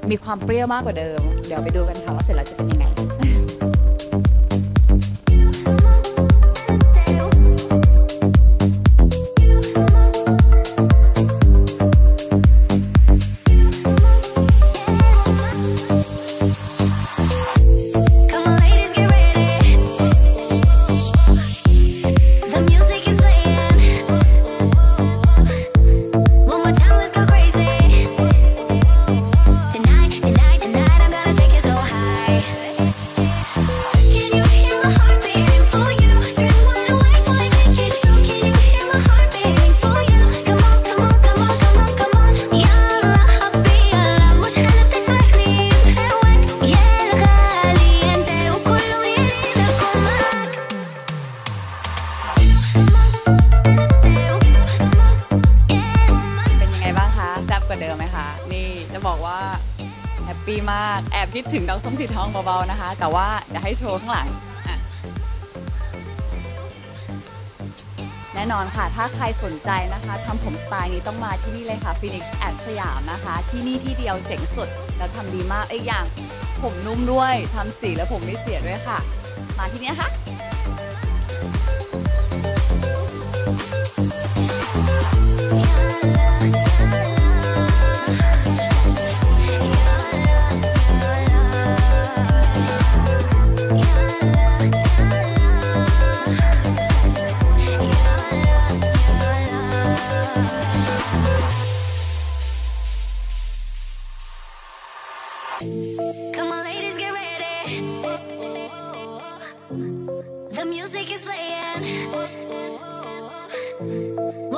มีความเปรี้ยวมากกว่าเดิมเดี๋ยวไปดูกันค่ะว่าเสร็จแล้วจะเป็นยังไงบอกว่าแฮปปี้มากแอบคิดถึงน้องส้มสีทองเบาๆนะคะแต่ว่าเดี๋ยวให้โชว์ข้างหลังแน่นอนค่ะถ้าใครสนใจนะคะทำผมสไตล์นี้ต้องมาที่นี่เลยค่ะ Phoenix at สยามนะคะที่นี่ที่เดียวเจ๋งสุดแล้วทำดีมากอีกอย่างผมนุ่มด้วยทำสีแล้วผมไม่เสียด้วยค่ะมาที่นี่ค่ะ Come on, ladies, get ready. The music is playing.